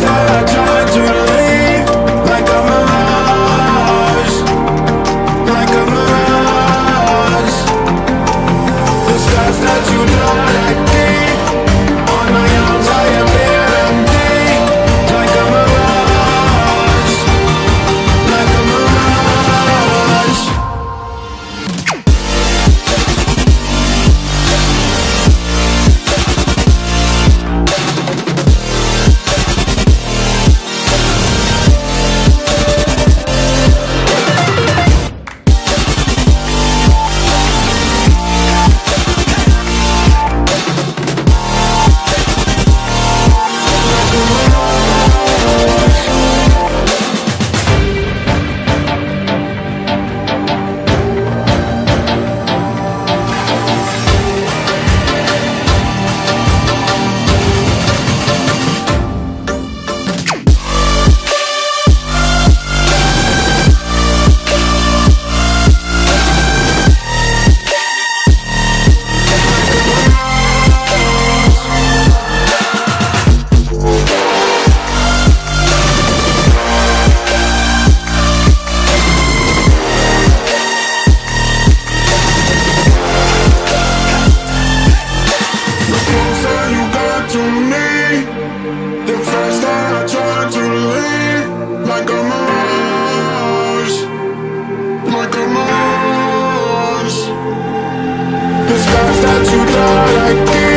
I tried to leave, like a mirage, like a mirage. The scars that you thought I keep on my arms, I appear empty, like a mirage, like a mirage. The first time I tried to leave, like a mirage, like a mirage. The scars that you thought I keep